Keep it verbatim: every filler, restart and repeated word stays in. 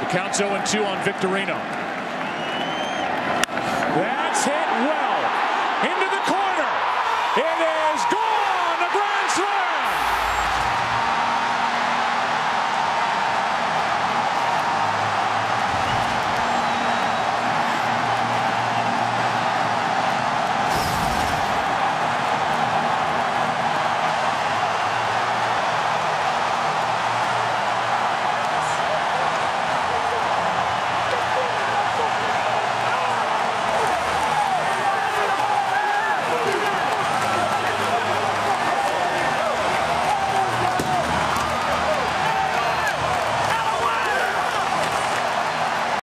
The count's oh and two on Victorino. That's hit well.